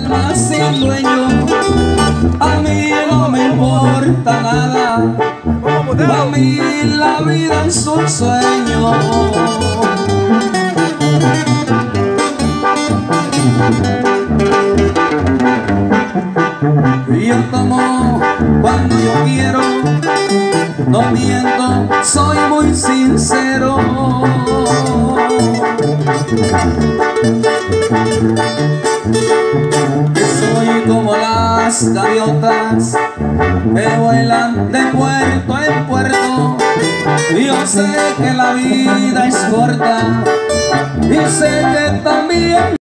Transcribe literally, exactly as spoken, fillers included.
alma sin dueño, a mí no me importa nada, a mí la vida es un sueño. Yo tomo cuando yo quiero, no miento, soy muy sincero. Soy como las gaviotas que vuelan de puerto en puerto. Yo sé que la vida es corta y sé que también